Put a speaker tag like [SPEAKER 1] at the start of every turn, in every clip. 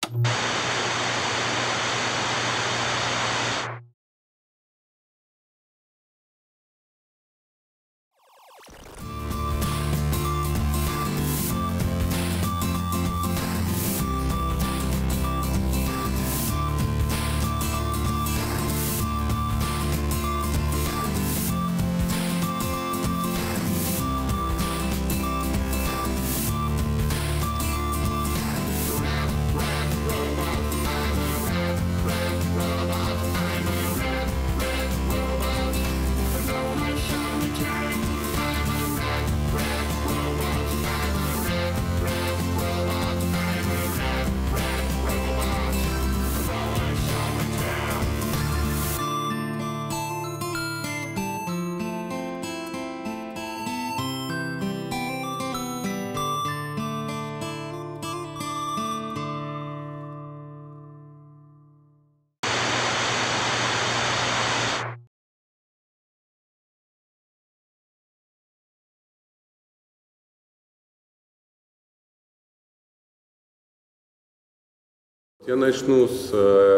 [SPEAKER 1] Я начну с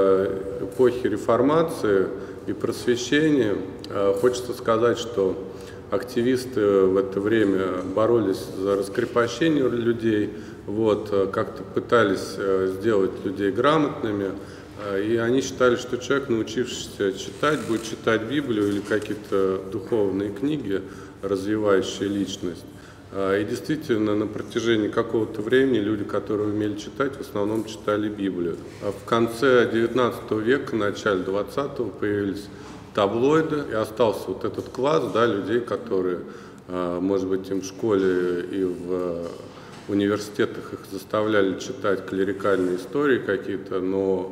[SPEAKER 1] эпохи реформации и просвещения. Хочется сказать, что активисты в это время боролись за раскрепощение людей, как-то пытались сделать людей грамотными, и они считали, что человек, научившийся читать, будет читать Библию или какие-то духовные книги, развивающие личность. И действительно, на протяжении какого-то времени люди, которые умели читать, в основном читали Библию. А в конце XIX века, начале XX появились таблоиды, и остался вот этот класс, людей, которые, может быть, им в школе и в университетах их заставляли читать клерикальные истории какие-то, но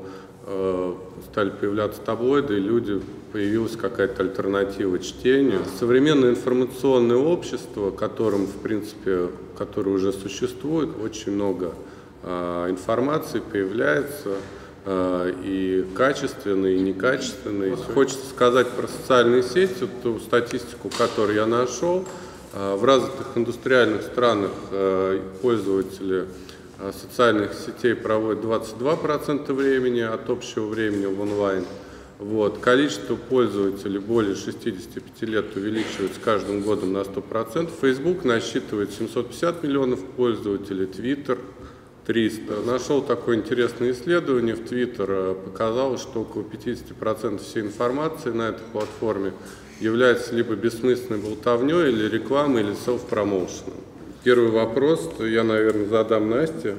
[SPEAKER 1] стали появляться таблоиды, и появилась какая-то альтернатива чтению. Современное информационное общество, которое уже существует, очень много информации появляется, и качественной, и некачественной. Хочется сказать про социальные сети, ту статистику, которую я нашел. В развитых индустриальных странах пользователи социальных сетей проводят 22% времени от общего времени в онлайн. Количество пользователей более 65 лет увеличивается каждым годом на 100%. Facebook насчитывает 750 миллионов пользователей, Twitter 300. Нашел такое интересное исследование в Twitter, показалось, что около 50% всей информации на этой платформе является либо бессмысленной болтовней, или рекламой, или селф-промоушеном. Первый вопрос я, наверное, задам Насте.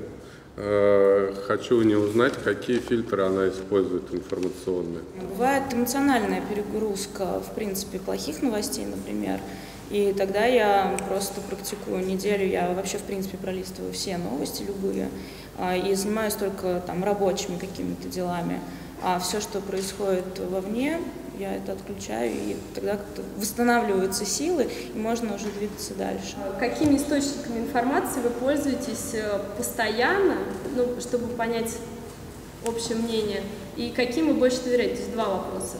[SPEAKER 1] Хочу у нее узнать, какие фильтры она использует информационные.
[SPEAKER 2] Бывает эмоциональная перегрузка, в принципе, плохих новостей, например. И тогда я просто практикую неделю, я вообще, в принципе, пролистываю все новости любые и занимаюсь только рабочими какими-то делами. А все, что происходит вовне, я это отключаю, и тогда как-то восстанавливаются силы, и можно уже двигаться дальше.
[SPEAKER 3] Какими источниками информации вы пользуетесь постоянно, чтобы понять общее мнение, и каким вы больше доверяете? Здесь два вопроса.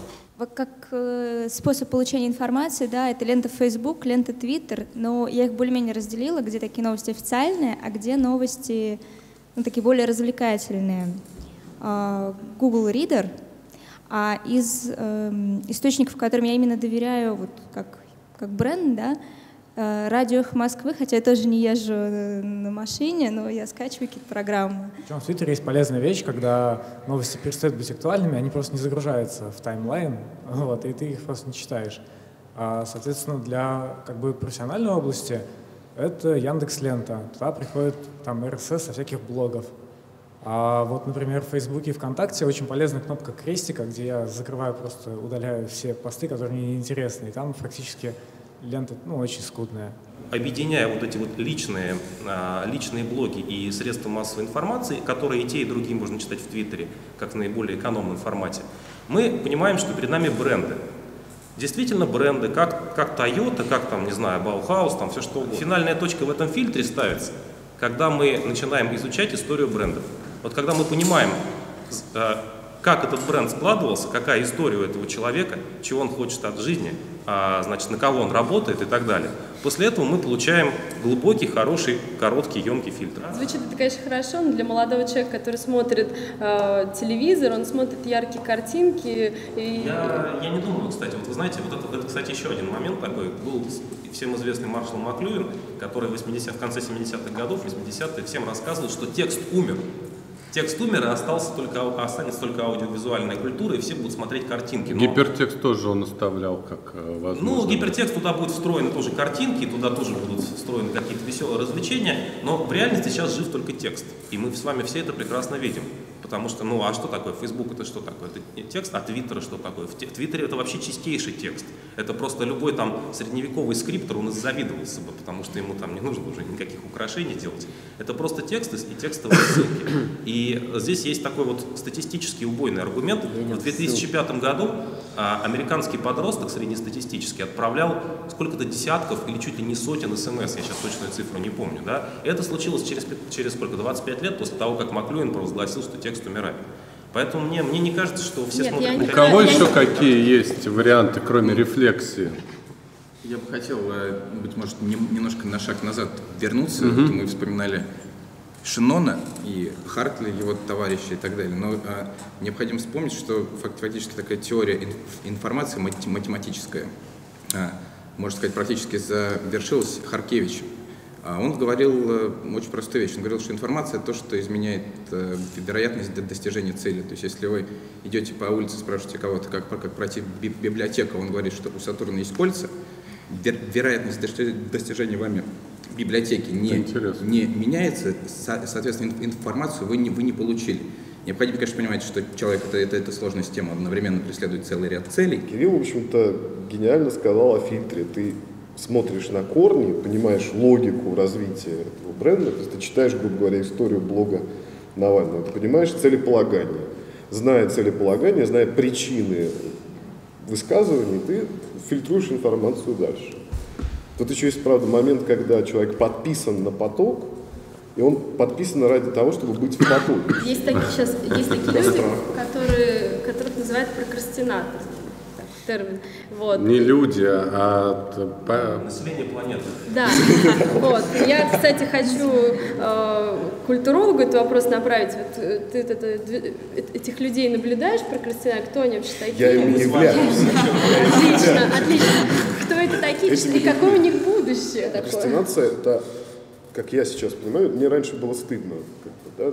[SPEAKER 4] Как способ получения информации, это лента Facebook, лента Twitter, но я их более-менее разделила, где такие новости официальные, а где новости такие более развлекательные. Google Reader, а из источников, которым я именно доверяю, как бренд, Радио Эхо Москвы, хотя я тоже не езжу на машине, но я скачиваю какие-то программы.
[SPEAKER 5] Причем в Твиттере есть полезная вещь, когда новости перестают быть актуальными, они просто не загружаются в таймлайн, и ты их просто не читаешь. Соответственно, для профессиональной области это Яндекс.Лента. Туда приходит RSS со всяких блогов. А например, в Фейсбуке и ВКонтакте очень полезная кнопка крестика, где я закрываю, просто удаляю все посты, которые мне неинтересны, и там практически лента очень скудная.
[SPEAKER 6] Объединяя эти личные блоги и средства массовой информации, которые и те, и другие можно читать в Твиттере, как в наиболее экономном формате, мы понимаем, что перед нами бренды. Действительно бренды, как Toyota, как Bauhaus, все что угодно. Финальная точка в этом фильтре ставится, когда мы начинаем изучать историю брендов. Когда мы понимаем, как этот бренд складывался, какая история у этого человека, чего он хочет от жизни, значит, на кого он работает и так далее. После этого мы получаем глубокий, хороший, короткий, емкий фильтр.
[SPEAKER 3] Звучит это, конечно, хорошо, но для молодого человека, который смотрит телевизор, он смотрит яркие картинки.
[SPEAKER 6] Я не думаю, кстати, вот вы знаете, вот это, кстати, еще один момент такой. Был всем известный Маршалл Маклюин, который в конце 70-х годов, 80-е, всем рассказывал, что текст умер. Текст умер, и останется только аудиовизуальная культура, и все будут смотреть картинки. Но...
[SPEAKER 1] Гипертекст тоже он оставлял как возможность.
[SPEAKER 6] Ну, гипертекст, туда будут встроены тоже картинки, туда тоже будут встроены какие-то веселые развлечения, но в реальности сейчас жив только текст. И мы с вами все это прекрасно видим. Потому что, ну, а что такое? Facebook это что такое? Это текст, а Twitter что такое? В Твиттере это вообще чистейший текст. Это просто любой там средневековый скриптор, он завидовался бы, потому что ему там не нужно уже никаких украшений делать. Это просто тексты и текстовые ссылки. И здесь есть такой вот статистический убойный аргумент. В 2005 году американский подросток среднестатистически отправлял сколько-то десятков или чуть ли не сотен смс, я сейчас точную цифру не помню, да? И это случилось через сколько, 25 лет после того, как Маклюин провозгласил, что текст умирает. Поэтому мне не кажется, что все смотрят на
[SPEAKER 1] У кого еще какие есть варианты, кроме рефлексии?
[SPEAKER 7] Я бы хотел, быть может, немножко на шаг назад вернуться. Мы вспоминали Шеннона и Хартли, его товарища и так далее. Но необходимо вспомнить, что фактически такая теория информации математическая, можно сказать, практически завершилась Харкевичем. Он говорил очень простую вещь. Он говорил, что информация — то, что изменяет вероятность достижения цели. То есть, если вы идете по улице, спрашиваете кого-то, как пройти библиотеку, он говорит, что у Сатурна есть кольца, вероятность достижения вами библиотеки не меняется, соответственно, информацию вы не получили. Необходимо, конечно, понимать, что человек — это сложная система, одновременно преследует целый ряд целей.
[SPEAKER 8] Кирилл, в общем-то, гениально сказал о фильтре. Ты смотришь на корни, понимаешь логику развития этого бренда, то есть ты читаешь, грубо говоря, историю блога Навального, ты понимаешь целеполагание. Зная целеполагание, зная причины высказываний, ты фильтруешь информацию дальше. Тут еще есть, правда, момент, когда человек подписан на поток, и он подписан ради того, чтобы быть в потоке.
[SPEAKER 3] Есть такие люди, которых называют прокрастинаторами. Термин. Вот.
[SPEAKER 1] Не люди, а
[SPEAKER 6] население планеты.
[SPEAKER 3] Да, вот. Я, кстати, хочу культурологу этот вопрос направить. Вот, ты этих людей наблюдаешь, прокрастинатор, кто они вообще такие?
[SPEAKER 8] Я им не являюсь.
[SPEAKER 3] Отлично. Кто это такие и какое у них будущее такое?
[SPEAKER 8] Прокрастинация — это, как я сейчас понимаю, мне раньше было стыдно, да,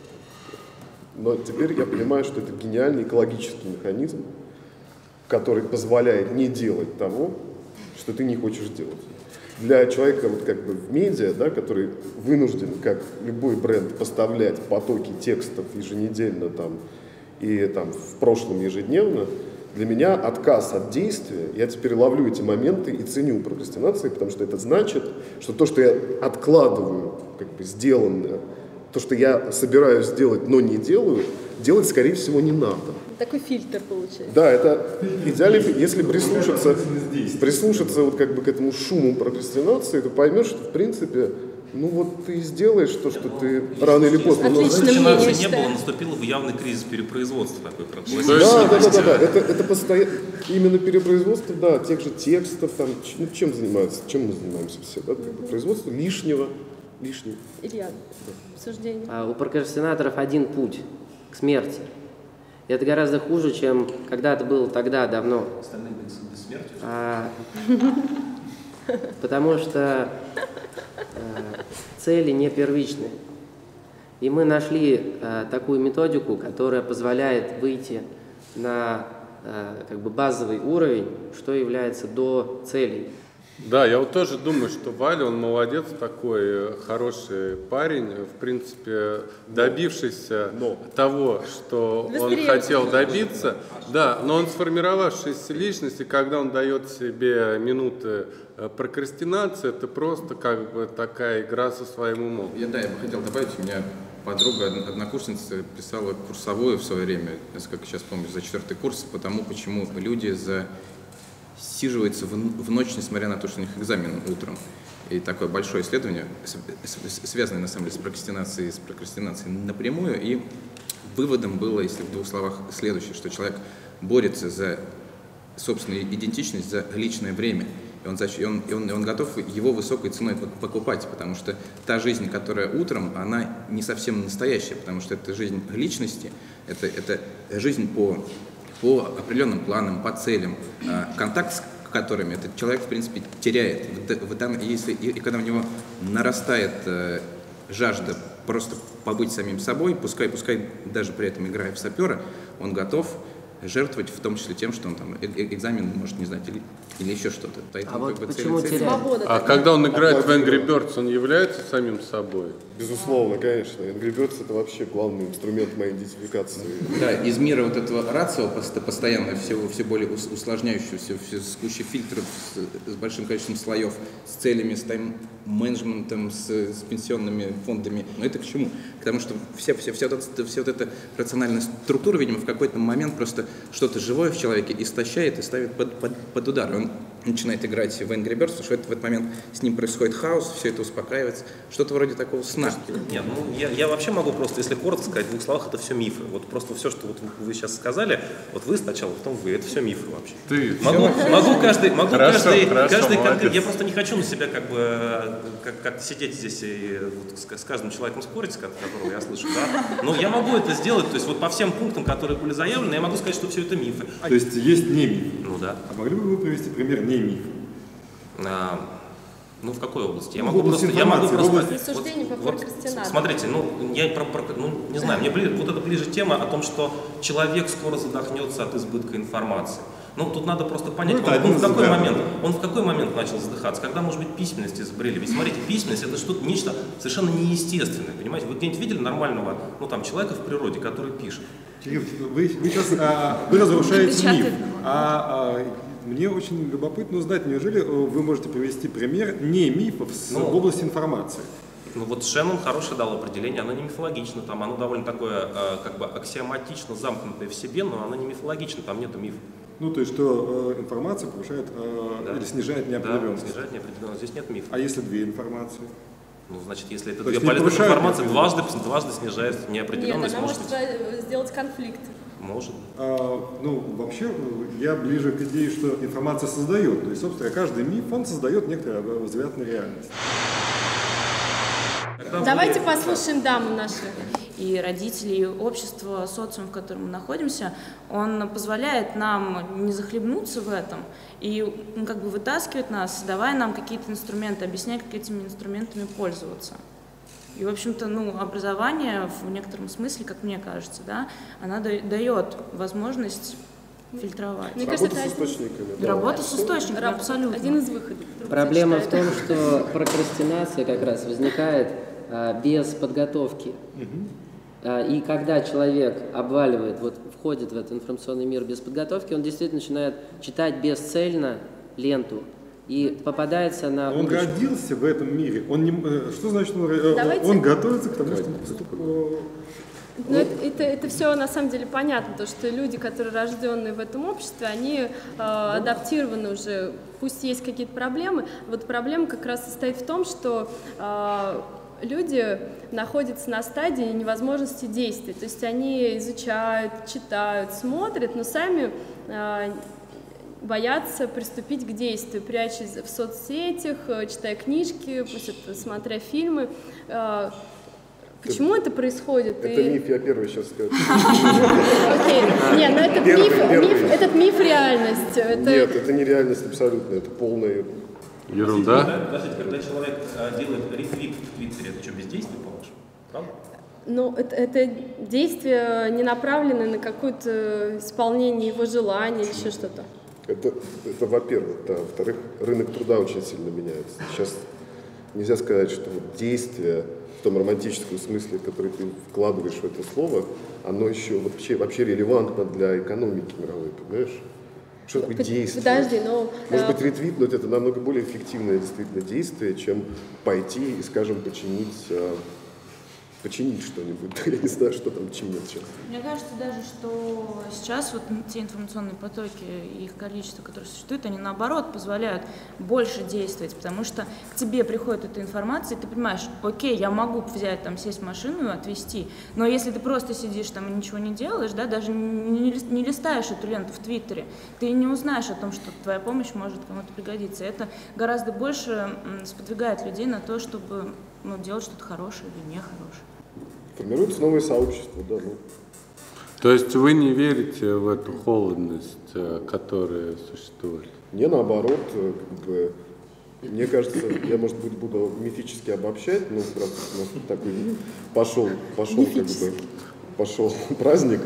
[SPEAKER 8] но теперь я понимаю, что это гениальный экологический механизм, который позволяет не делать того, что ты не хочешь делать. Для человека вот как бы в медиа, да, который вынужден, как любой бренд, поставлять потоки текстов еженедельно там, и там, в прошлом ежедневно, для меня отказ от действия, я теперь ловлю эти моменты и ценю прокрастинации, потому что это значит, что то, что я откладываю, как бы сделанное, то, что я собираюсь сделать, но не делаю, делать, скорее всего, не надо.
[SPEAKER 3] Такой фильтр получается.
[SPEAKER 8] Да, это идеально. Если прислушаться вот как бы к этому шуму прокрастинации, то поймешь, что в принципе, ну вот ты сделаешь то, что ты рано или поздно.
[SPEAKER 6] Прокрастинации не было, наступил бы явный кризис перепроизводства такой.
[SPEAKER 8] Да. Это постоянно именно перепроизводство, да, тех же текстов, там, ну, чем мы занимаемся все, да, производство лишнего.
[SPEAKER 3] Илья, обсуждение.
[SPEAKER 9] У прокрастинаторов один путь к смерти. И это гораздо хуже, чем когда-то было тогда, давно.
[SPEAKER 6] Остальные до смерти.
[SPEAKER 9] Потому что цели не первичны. И мы нашли такую методику, которая позволяет выйти на как бы базовый уровень, что является до целей.
[SPEAKER 1] Да, я вот тоже думаю, что Валя, он молодец такой, хороший парень, в принципе, добившийся того, что он хотел добиться. Да, но он сформировавшаяся личность, и когда он дает себе минуты прокрастинации, это просто как бы такая игра со своим умом.
[SPEAKER 7] Я бы хотел добавить, у меня подруга, однокурсница, писала курсовую в свое время, как сейчас помню, за 4-й курс, почему люди засиживаются в ночь, несмотря на то, что у них экзамен утром. И такое большое исследование, связанное на самом деле с прокрастинацией напрямую. И выводом было, если в двух словах, следующее, что человек борется за собственную идентичность, за личное время. И он готов его высокой ценой покупать, потому что та жизнь, которая утром, она не совсем настоящая, потому что это жизнь личности, это жизнь по определенным планам, по целям, контакт с которыми этот человек, в принципе, теряет. И когда у него нарастает жажда просто побыть самим собой, пускай даже при этом играя в сапера, он готов жертвовать в том числе тем, что он там экзамен может не знать или еще что-то.
[SPEAKER 9] А вот почему теряет?
[SPEAKER 1] А когда он играет в Angry Birds, он является самим собой?
[SPEAKER 8] Безусловно, конечно. Angry Birds — это вообще главный инструмент моей идентификации.
[SPEAKER 7] Да, из мира вот этого рацио постоянно все более усложняющегося, с кучей фильтров, с большим количеством слоев, с целями, с тайм-менеджментом, с пенсионными фондами. Но это к чему? Потому что вся вот эта рациональная структура, видимо, в какой-то момент просто что-то живое в человеке истощает и ставит под удар. Он начинает играть в Angry Birds, потому что в этот момент с ним происходит хаос, все это успокаивается. Что-то вроде такого сна.
[SPEAKER 6] Нет, я вообще могу просто, если коротко сказать, в двух словах, это все мифы. Вот просто все, что вот вы сейчас сказали, вот вы сначала, потом вы, это все мифы вообще. Могу каждый, я просто не хочу на себя как сидеть здесь и вот с каждым человеком спорить, которого я слышу, да. Но я могу это сделать, то есть вот по всем пунктам, которые были заявлены, я могу сказать, что все это мифы.
[SPEAKER 10] То есть есть не миф?
[SPEAKER 6] Ну да.
[SPEAKER 10] А могли бы вы привести пример не миф?
[SPEAKER 6] Ну, в какой области? Смотрите, не знаю, мне вот это ближе тема о том, что человек скоро задохнется от избытка информации. Ну, тут надо просто понять, он в какой момент начал задыхаться, когда, может быть, письменность изобрели. Ведь смотрите, письменность — это что-то, нечто совершенно неестественное, понимаете? Вы где-нибудь видели нормального, человека в природе, который пишет?
[SPEAKER 10] Кирилл, вы сейчас вы разрушаете миф. Мне очень любопытно узнать, неужели вы можете привести пример не мифов в области информации?
[SPEAKER 6] Ну вот Шеннон хорошее дал определение, оно не мифологично, там оно довольно такое аксиоматично замкнутое в себе, но оно не мифологично, там нету мифа.
[SPEAKER 10] Ну, то есть, что информация повышает или снижает неопределенность?
[SPEAKER 6] Да, снижает неопределенность, здесь нет мифа.
[SPEAKER 10] А если две информации?
[SPEAKER 6] Ну, значит, если это две полезные информации, дважды снижает неопределенность.
[SPEAKER 3] Нет, она может сделать конфликт.
[SPEAKER 6] Может.
[SPEAKER 10] Вообще, я ближе к идее, что информация создает. То есть, собственно, каждый миф, он создает некоторый взгляд на реальность.
[SPEAKER 3] Давайте послушаем даму нашу.
[SPEAKER 2] И родители, и общество, социум, в котором мы находимся, он позволяет нам не захлебнуться в этом и вытаскивает нас, давая нам какие-то инструменты, объясняя, как этими инструментами пользоваться. И, в общем-то, образование в некотором смысле, как мне кажется, да, она дает возможность фильтровать.
[SPEAKER 8] Мне кажется, работа с источниками.
[SPEAKER 2] Работа с источниками, абсолютно.
[SPEAKER 3] Один из выходов.
[SPEAKER 9] Проблема в том, что прокрастинация как раз возникает без подготовки. И когда человек входит в этот информационный мир без подготовки, он действительно начинает читать бесцельно ленту и попадается на...
[SPEAKER 10] Он родился в этом мире. Что значит он готовится к тому, что...
[SPEAKER 3] Это все на самом деле понятно, потому что люди, которые рожденные в этом обществе, они адаптированы уже, пусть есть какие-то проблемы. Вот проблема как раз состоит в том, что люди находятся на стадии невозможности действий, то есть они изучают, читают, смотрят, но сами боятся приступить к действию, прячась в соцсетях, читая книжки, смотря фильмы. Почему это происходит?
[SPEAKER 8] Это миф, я первый сейчас скажу.
[SPEAKER 3] Окей. Нет, но этот миф реальность.
[SPEAKER 8] Нет, это не реальность абсолютно, это полная
[SPEAKER 1] ерунда.
[SPEAKER 6] Подождите, когда человек делает ретвит в Твиттере, это что, бездействие, по-вашему? Правда?
[SPEAKER 3] Ну, это действие не направлено на какое-то исполнение его желаний или еще что-то.
[SPEAKER 8] Это во-первых, да. Во-вторых, рынок труда очень сильно меняется. Сейчас нельзя сказать, что действие в том романтическом смысле, который ты вкладываешь в это слово, оно еще вообще релевантно для экономики мировой, понимаешь? Что такое действие?
[SPEAKER 3] Подожди,
[SPEAKER 8] Может быть, ретвитнуть — это намного более эффективное действительно действие, чем пойти и, скажем, починить починить что-нибудь. Я не знаю, что там чинят сейчас.
[SPEAKER 2] Мне кажется даже, что сейчас вот те информационные потоки и их количество, которые существуют, они наоборот позволяют больше действовать, потому что к тебе приходит эта информация, и ты понимаешь, окей, я могу взять, там, сесть в машину и отвезти, но если ты просто сидишь там и ничего не делаешь, да, даже не листаешь эту ленту в Твиттере, ты не узнаешь о том, что твоя помощь может кому-то пригодиться. Это гораздо больше сподвигает людей на то, чтобы делать что-то хорошее или нехорошее.
[SPEAKER 8] Формируются новые сообщества, да.
[SPEAKER 1] То есть вы не верите в эту холодность, которая существует?
[SPEAKER 8] Не, наоборот, как бы, мне кажется, я, может быть, буду мифически обобщать, но раз у нас такой пошел праздник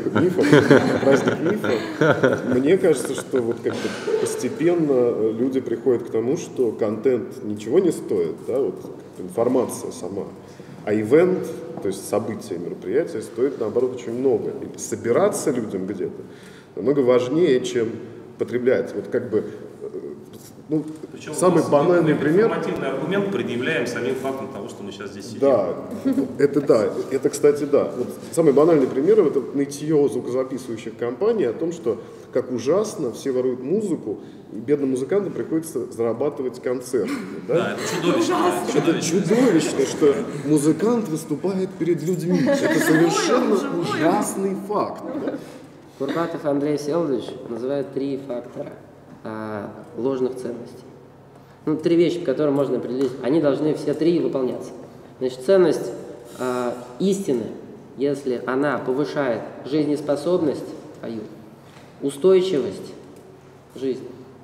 [SPEAKER 8] мифа. Мне кажется, что вот как-то постепенно люди приходят к тому, что контент ничего не стоит, да, вот информация сама. А ивент, то есть события, мероприятия, стоит, наоборот, очень много. И собираться людям где-то намного важнее, чем потреблять. Вот как бы,
[SPEAKER 6] причем
[SPEAKER 8] самый банальный пример.
[SPEAKER 6] Информативный аргумент предъявляем самим фактом того, что мы сейчас здесь сидим.
[SPEAKER 8] Да, это, кстати, да. Вот самый банальный пример — это нытье звукозаписывающих компаний о том, что как ужасно, все воруют музыку, и бедным музыкантам приходится зарабатывать концерты.
[SPEAKER 6] Да, это чудовищно.
[SPEAKER 8] Это чудовищно, что музыкант выступает перед людьми. Это совершенно ужасный факт. Да?
[SPEAKER 9] Курбатов Андрей Всеволодович называет 3 фактора ложных ценностей. 3 вещи, по которым можно определить, они должны все 3 выполняться. Значит, ценность истины, если она повышает жизнеспособность, устойчивость жизни,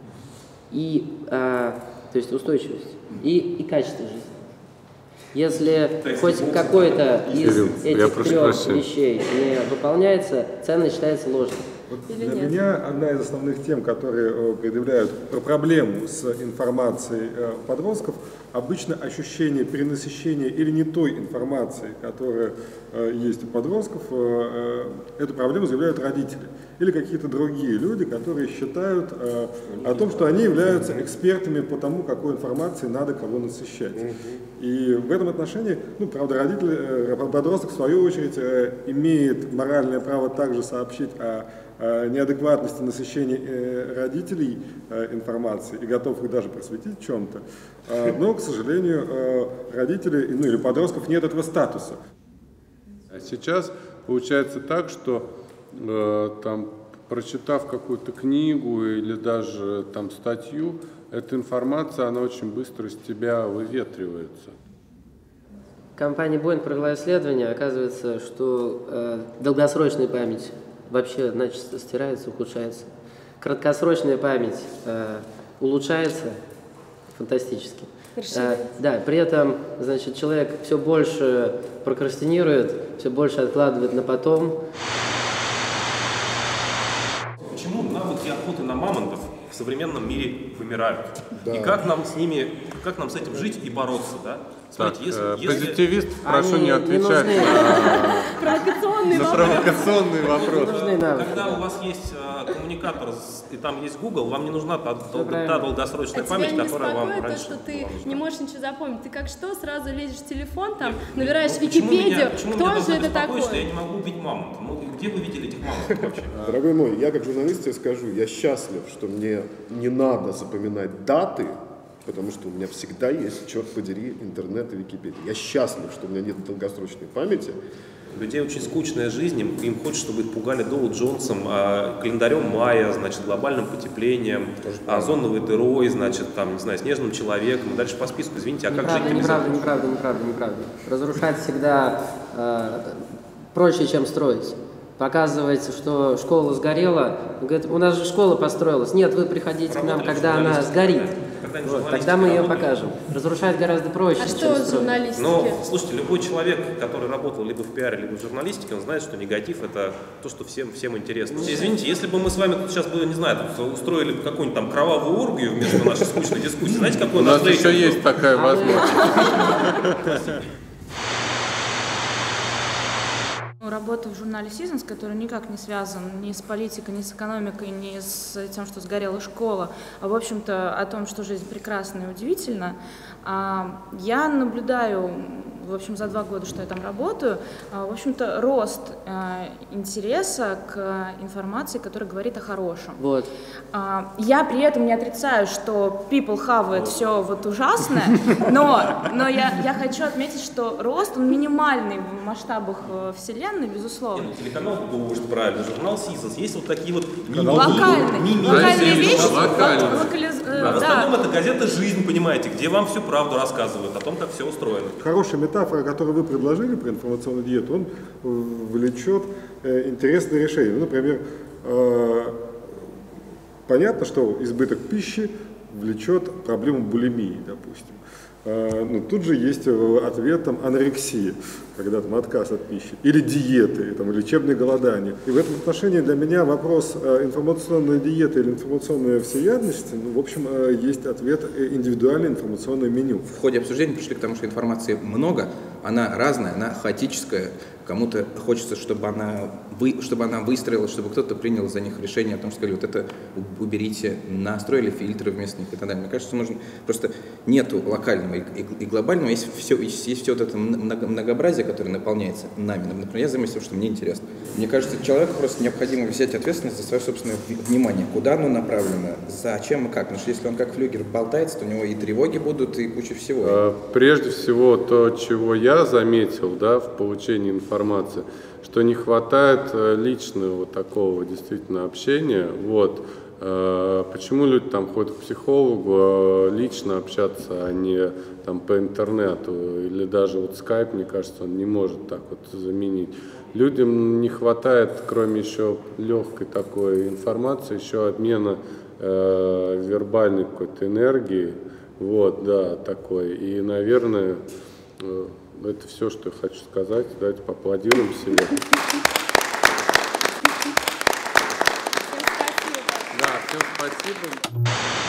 [SPEAKER 9] то есть устойчивость и качество жизни. Если хоть какой-то из этих 3 вещей не выполняется, ценность считается ложной.
[SPEAKER 10] Вот для меня одна из основных тем, которые предъявляют проблему с информацией подростков, обычно ощущение перенасыщения или не той информации, которая есть у подростков. Эту проблему заявляют родители или какие-то другие люди, которые считают о том, что они являются экспертами по тому, какой информацией надо кого насыщать. И в этом отношении, правда, подросток в свою очередь имеет моральное право также сообщить о неадекватности насыщения родителей информацией и готов их даже просветить в чем-то. Но, к сожалению, родители или подростков нет этого статуса.
[SPEAKER 1] Сейчас получается так, что там, прочитав какую-то книгу или даже там статью, эта информация, она очень быстро из тебя выветривается.
[SPEAKER 9] Компания Boeing провела исследование, оказывается, что долгосрочная память вообще начисто стирается, ухудшается. Краткосрочная память улучшается фантастически. Да, при этом, значит, человек все больше прокрастинирует, все больше откладывает на потом.
[SPEAKER 6] Почему навыки охоты на мамонтов в современном мире вымирают?
[SPEAKER 8] Да.
[SPEAKER 6] И как нам с этим жить и бороться, да? Смотрите,
[SPEAKER 1] позитивист, прошу не отвечать на провокационный вопрос.
[SPEAKER 6] Когда у вас есть коммуникатор и там есть Google, вам не нужна та долгосрочная память, которая вам раньше
[SPEAKER 3] то, что ты
[SPEAKER 6] была нужна.
[SPEAKER 3] не можешь ничего запомнить. Ты как что, сразу лезешь в телефон, там, набираешь Википедию, кто же это такой?
[SPEAKER 6] Что я не могу убить мамонта? Где вы видели этих мамонтов вообще?
[SPEAKER 8] Дорогой мой, я как журналист тебе скажу, я счастлив, что мне не надо запоминать даты, потому что у меня всегда есть, черт подери, интернет и Википедия. Я счастлив, что у меня нет долгосрочной памяти.
[SPEAKER 6] У людей очень скучная жизнь, им хочется, чтобы их пугали Доу Джонсом, календарем майя, значит, глобальным потеплением, озоновой дырой, значит, там, не знаю, снежным человеком, и дальше по списку, извините, а как жить?
[SPEAKER 9] Неправда. Разрушать всегда проще, чем строить. Показывать, что школа сгорела, говорит, у нас же школа построилась. Нет, вы приходите к нам, когда она сгорит. Вот, тогда мы ее покажем. Разрушать гораздо проще,
[SPEAKER 3] чем
[SPEAKER 9] строить.
[SPEAKER 3] Что с журналистики?
[SPEAKER 6] Но, слушайте, любой человек, который работал либо в пиаре, либо в журналистике, он знает, что негатив — это то, что всем интересно. Извините, если бы мы с вами тут сейчас, не знаю, устроили какую-нибудь там кровавую оргию вместо нашей скучной дискуссии, знаете, какой у нас
[SPEAKER 1] еще есть такая возможность.
[SPEAKER 2] Работа в журнале Seasons, который никак не связан ни с политикой, ни с экономикой, ни с тем, что сгорела школа, а в общем-то о том, что жизнь прекрасна и удивительна, я наблюдаю в общем, за 2 года, что я там работаю, в общем-то, рост интереса к информации, которая говорит о хорошем.
[SPEAKER 9] Вот.
[SPEAKER 2] Я при этом не отрицаю, что people хавает все вот ужасное, но я хочу отметить, что рост, он минимальный в масштабах вселенной, безусловно.
[SPEAKER 6] Телеканал «Дождь», правильно, журнал «Сизос». Есть вот такие вот
[SPEAKER 2] локальные вещи.
[SPEAKER 6] В остальном это газета «Жизнь», понимаете, где вам всю правду рассказывают о том, как все устроено.
[SPEAKER 10] Хорошая метафора, которую вы предложили про информационную диету, он влечет интересные решения. Ну, например, понятно, что избыток пищи влечет проблему булимии, допустим. Ну, тут же есть ответ там, анорексия, когда там отказ от пищи, или диеты, там, лечебное голодание. И в этом отношении для меня вопрос информационной диеты или информационной всеядности, ну, в общем, есть ответ индивидуальное информационное меню.
[SPEAKER 7] В ходе обсуждения пришли к тому, что информации много, она разная, она хаотическая. Кому-то хочется, чтобы она выстроилась, чтобы кто-то принял за них решение о том, что сказали, вот это уберите, настроили фильтры вместо них и так далее. Мне кажется, нужно просто нету локального и глобального, есть все вот это многообразие, которое наполняется нами. Например, я заметил, что мне интересно. Мне кажется, человеку просто необходимо взять ответственность за свое собственное внимание, куда оно направлено, зачем и как. Потому что если он как флюгер болтается, то у него и тревоги будут, и куча всего.
[SPEAKER 1] Прежде всего, то, чего я заметил, да, в получении информации, что не хватает личного такого действительно общения. Вот. Почему люди там ходят к психологу, лично общаться, а не там по интернету, или даже вот скайп, мне кажется, он не может так вот заменить. Людям не хватает, кроме еще легкой такой информации, еще обмена вербальной какой-то энергии, вот, да, такой. И, наверное, это все, что я хочу сказать. Давайте поаплодируем себе. Да, всем спасибо.